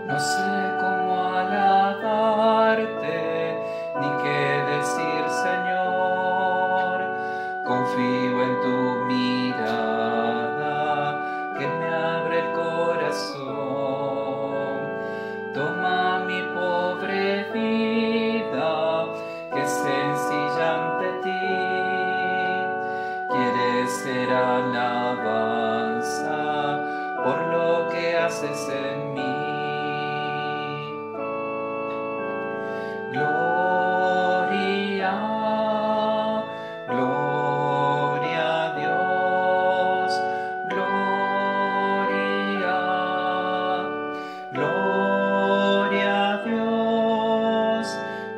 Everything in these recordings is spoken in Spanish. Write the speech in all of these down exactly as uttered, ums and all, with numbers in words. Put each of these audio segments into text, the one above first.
No sé cómo alabarte, ni qué decir, Señor. Confío en tu mirada, que me abre el corazón. Toma mi pobre vida, que es sencilla ante ti. Quieres ser alabanza por lo que haces en mí. Gloria, gloria a Dios, gloria, gloria a Dios,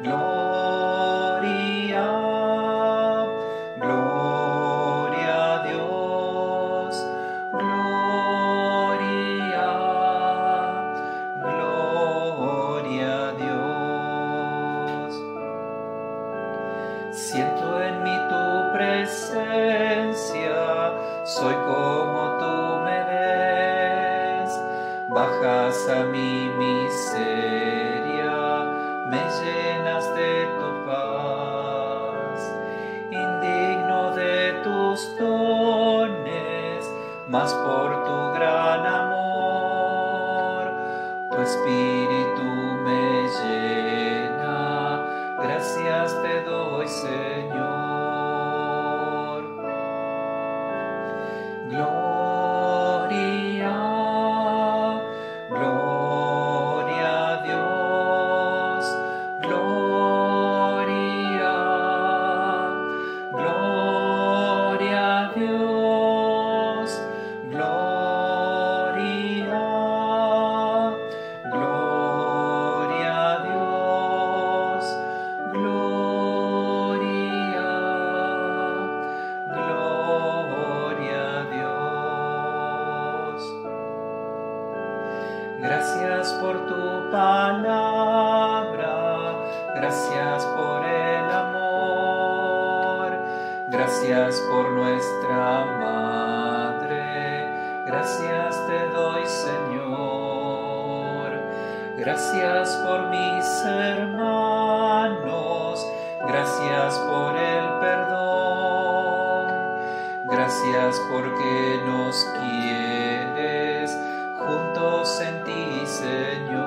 gloria, gloria a Dios, gloria, gloria a Dios. Siento en mí tu presencia, soy como tú me ves. Bajas a mi miseria, me llenas de tu paz. Indigno de tus dones, mas por tu gran amor, tu espíritu me llena. Gracias te doy, Señor. Gloria, gloria a Dios, gloria, gloria a Dios, gloria, gloria a Dios. Gloria, gloria a Dios. Gracias por tu palabra, gracias por el amor, gracias por nuestra Madre, gracias te doy, Señor. Gracias por mis hermanos, gracias por el perdón, gracias porque nos quieres juntos en ti, Señor.